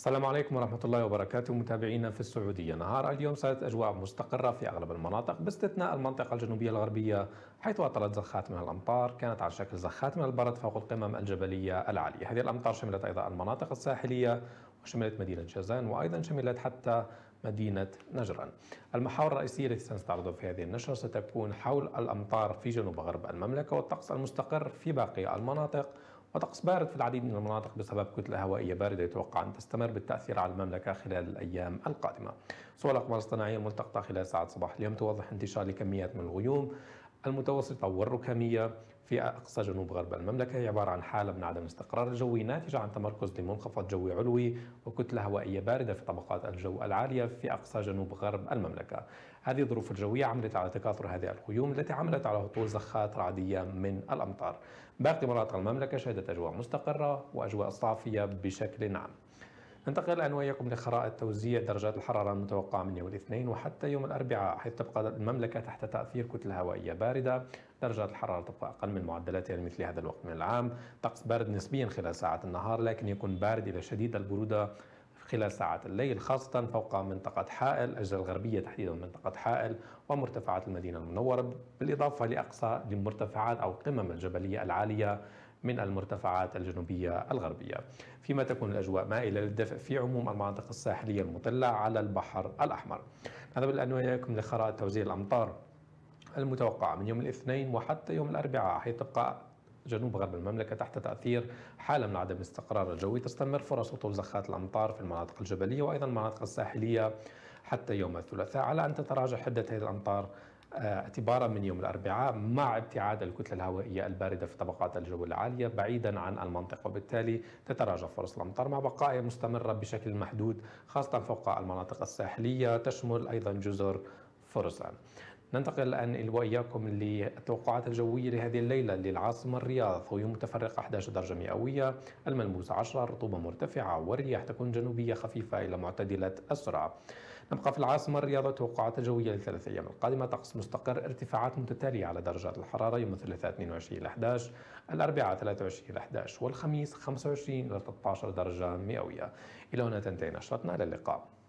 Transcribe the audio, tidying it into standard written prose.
السلام عليكم ورحمة الله وبركاته متابعينا في السعودية. نهار اليوم سادت أجواء مستقرة في أغلب المناطق باستثناء المنطقة الجنوبية الغربية، حيث أطلت زخات من الأمطار كانت على شكل زخات من البرد فوق القمم الجبلية العالية. هذه الأمطار شملت أيضا المناطق الساحلية وشملت مدينة جازان، وأيضا شملت حتى مدينة نجران. المحاور الرئيسية التي سنستعرضها في هذه النشرة ستكون حول الأمطار في جنوب غرب المملكة والطقس المستقر في باقي المناطق، وطقس بارد في العديد من المناطق بسبب كتلة هوائية باردة يتوقع أن تستمر بالتأثير على المملكة خلال الأيام القادمة. صور الأقمار الاصطناعية ملتقطة خلال ساعات صباح اليوم توضح انتشار لكميات من الغيوم المتوسطة والركامية في أقصى جنوب غرب المملكة. هي عبارة عن حالة من عدم الاستقرار الجوي ناتجة عن تمركز لمنخفض جوي علوي وكتلة هوائية باردة في طبقات الجو العالية في أقصى جنوب غرب المملكة. هذه الظروف الجوية عملت على تكاثر هذه الغيوم التي عملت على هطول زخات رعدية من الأمطار. باقي مناطق المملكة شهدت أجواء مستقرة وأجواء صافية بشكل عام. ننتقل الآن وإياكم لخرائط توزيع درجات الحرارة المتوقعة من يوم الاثنين وحتى يوم الأربعاء، حيث تبقى المملكة تحت تأثير كتلة هوائية باردة. درجات الحرارة تبقى أقل من معدلاتها لمثل هذا الوقت من العام. طقس بارد نسبيا خلال ساعات النهار، لكن يكون بارد إلى شديد البرودة خلال ساعات الليل، خاصة فوق منطقة حائل، الأجزاء الغربية تحديدا منطقة حائل ومرتفعات المدينة المنورة، بالإضافة لأقصى لمرتفعات أو قمم الجبلية العالية من المرتفعات الجنوبية الغربية. فيما تكون الأجواء مائلة للدفء في عموم المناطق الساحلية المطلة على البحر الأحمر. هذا بالآن وإياكم لخرائط توزيع الأمطار المتوقعة من يوم الاثنين وحتى يوم الأربعاء، حيث تبقى جنوب غرب المملكة تحت تأثير حالة من عدم الاستقرار الجوي. تستمر فرص هطول زخات الأمطار في المناطق الجبلية وأيضا المناطق الساحلية حتى يوم الثلاثاء، على أن تتراجع حدة هذه الأمطار اعتبارا من يوم الأربعاء مع ابتعاد الكتلة الهوائية الباردة في طبقات الجو العالية بعيدا عن المنطقة، وبالتالي تتراجع فرص الأمطار مع بقائها مستمرة بشكل محدود خاصة فوق المناطق الساحلية تشمل أيضا جزر فرسان. ننتقل الآن وإياكم للتوقعات الجوية لهذه الليلة للعاصمة الرياض. غيوم متفرقة 11 درجة مئوية، الملموس 10، الرطوبة مرتفعة والرياح تكون جنوبية خفيفة إلى معتدلة السرعة. نبقى في العاصمة الرياض. التوقعات الجوية للثلاث أيام القادمة: طقس مستقر، ارتفاعات متتالية على درجات الحرارة. يوم الثلاثاء 22 إلى 11، الأربعاء 23 إلى 11، والخميس 25 إلى 13 درجة مئوية. إلى هنا تنتهي نشرتنا، إلى اللقاء.